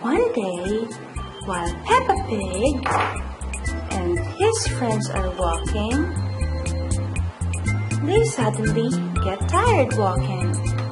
One day, while Peppa Pig and his friends are walking, they suddenly get tired walking.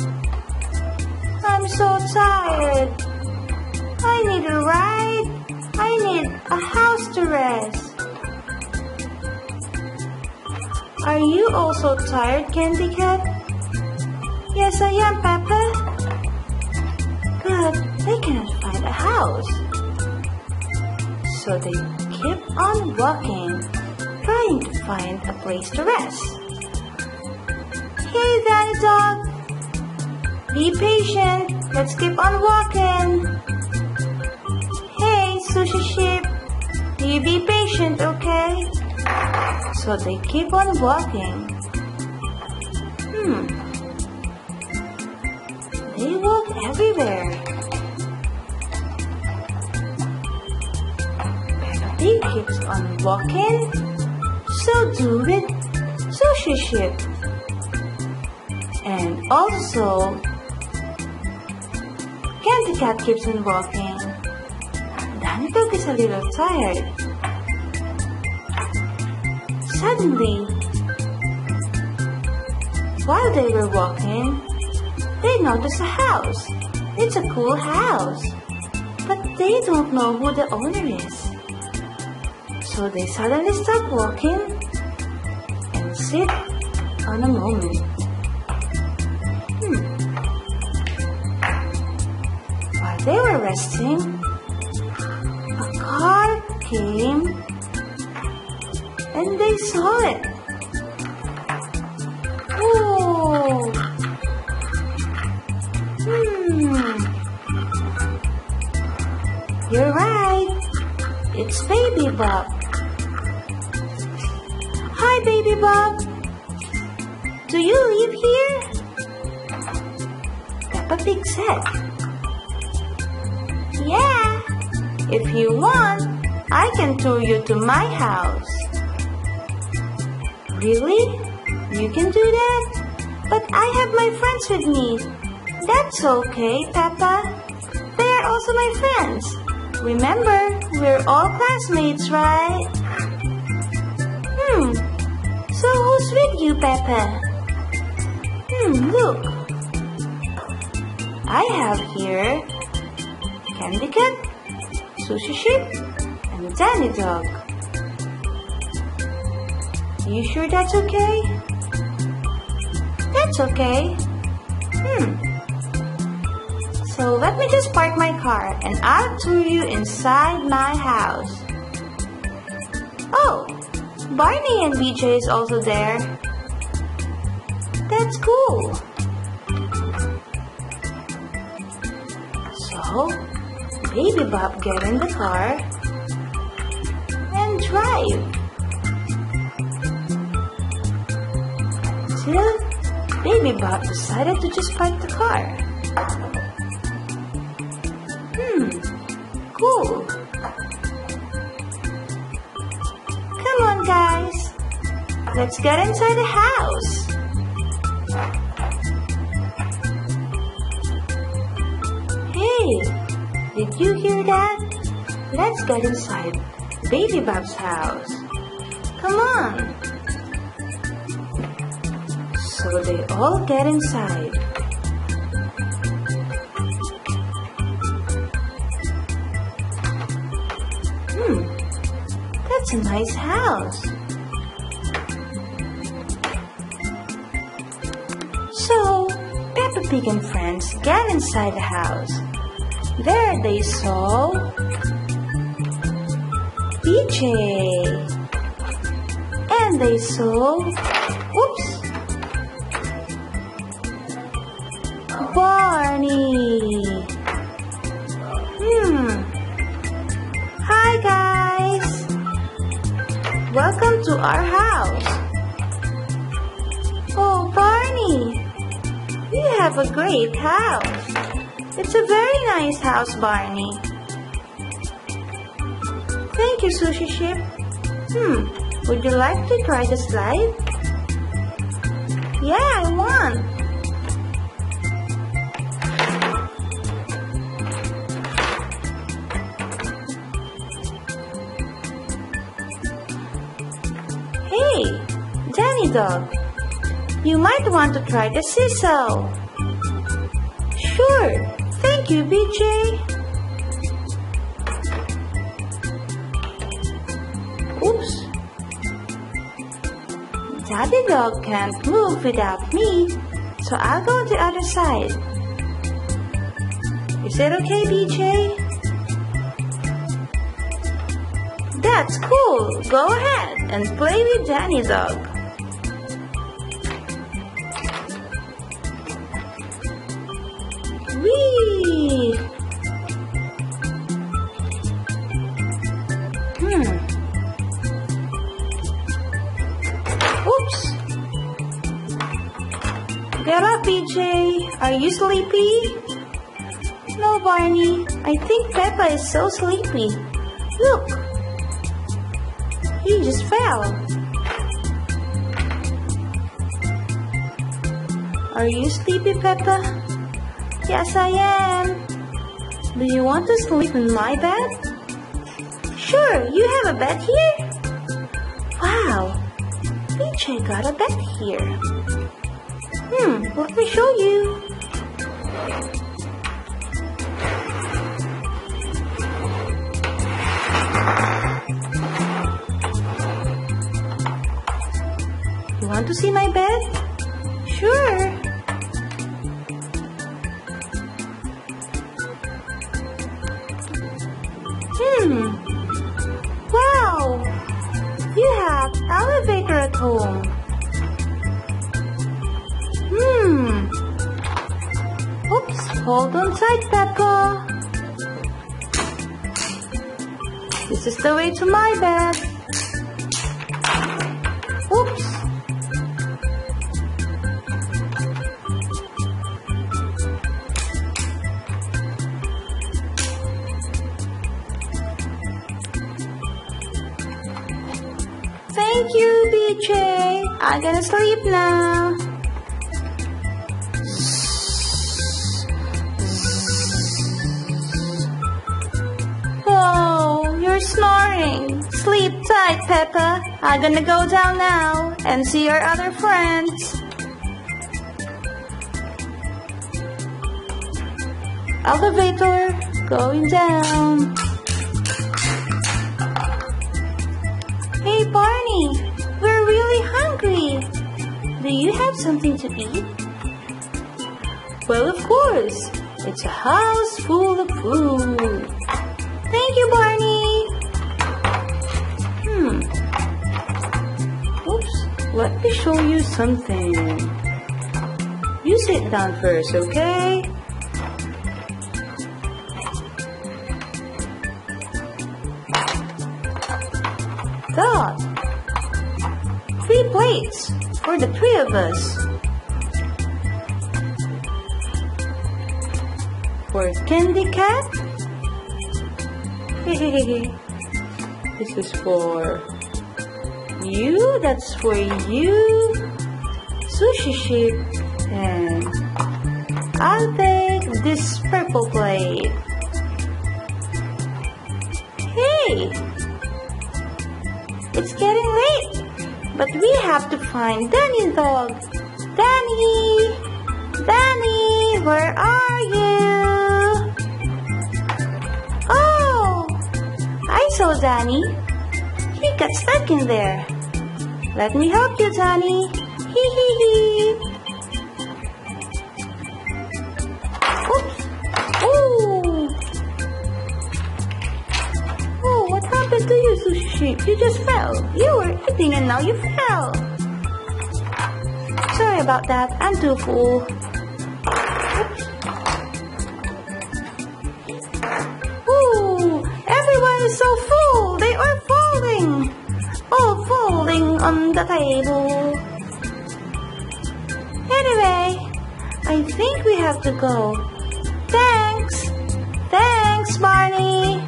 I'm so tired. I need a ride. I need a house to rest. Are you also tired, Candy Cat? Yes, I am, Peppa. But they cannot find a house. So they keep on walking, trying to find a place to rest. Hey, Danny Dog. Be patient. Let's keep on walking. Hey, Sushi Sheep. You be patient, okay? So they keep on walking. They walk everywhere. Peppa Pig keeps on walking. So do with Sushi Sheep. And also, Candy Cat keeps on walking. Danny Dog is a little tired. Suddenly, while they were walking, they noticed a house. It's a cool house, but they don't know who the owner is. So they suddenly stop walking and sit on a moment. While they were resting, a car came and they saw it. Oh! You're right. It's Baby Bop. Hi, Baby Bop. Do you live here? Peppa Pig said. Yeah. If you want, I can tour you to my house. Really? You can do that? But I have my friends with me. That's okay, Peppa. They are also my friends. Remember, we're all classmates, right? So who's with you, Peppa? Look. I have here Candy Cat, Sushi Sheep, and Danny Dog. You sure that's okay? That's okay. So let me just park my car and I'll tour you inside my house. Oh, Barney and BJ is also there. That's cool. So, Baby Bop get in the car and drive. Till Baby Bop decided to just park the car. Cool. Come on, guys. Let's get inside the house. Hey, did you hear that? Let's get inside Baby Bop's house. Come on. So they all get inside. That's a nice house. So, Peppa Pig and friends get inside the house. There they saw BJ. And they saw, Barney. Hi guys. Welcome to our house. Oh, Barney, you have a great house. It's a very nice house, Barney. Thank you, Sushi Sheep. Would you like to try the slide? Yeah, I want. Danny dog. You might want to try the seesaw. Sure. Thank you, BJ. Oops. Daddy dog can't move without me, so I'll go on the other side. Is that okay, BJ? That's cool. Go ahead and play with Danny dog. Whee! Oops! Get up, BJ. Are you sleepy? No, Barney. I think Peppa is so sleepy. Look! He just fell. Are you sleepy, Peppa? Yes, I am. Do you want to sleep in my bed? Sure, you have a bed here? Wow, BJ got a bed here. Let me show you. You want to see my bed? Sure. Wow! You have elevator at home. Oops, hold on tight, Peppa. This is the way to my bed. Oops. Thank you, BJ. I'm gonna sleep now. Oh, you're snoring. Sleep tight, Peppa. I'm gonna go down now and see your other friends. Elevator going down. Hey, Barney, we're really hungry. Do you have something to eat? Well, of course. It's a house full of food. Thank you, Barney. Oops, let me show you something. You sit down first, okay? Dog. 3 plates for the 3 of us. For Candy Cat. This is for you. That's for you. Sushi Sheep. And I'll take this purple plate. Hey! It's getting late, but we have to find Danny dog. Danny! Danny, where are you? Oh, I saw Danny. He got stuck in there. Let me help you, Danny. Hee hee hee. Oops. Ooh. Oh, what happened to you, Sushi Sheep? You just fell. You were eating and now you fell. Sorry about that. I'm too full. Oops. Ooh, everyone is so full. They are falling. All falling on the table. Anyway, I think we have to go. Thanks. Thanks, Barney.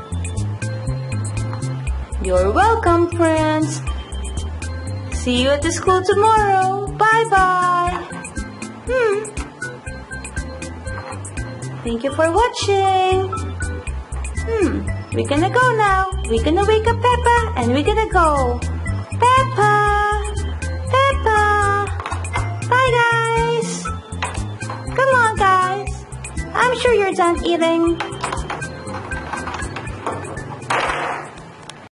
You're welcome, friends. See you at the school tomorrow. Bye-bye. Thank you for watching. We're gonna go now. We're gonna wake up Peppa and we're gonna go. Peppa! Peppa! sure you're done eating?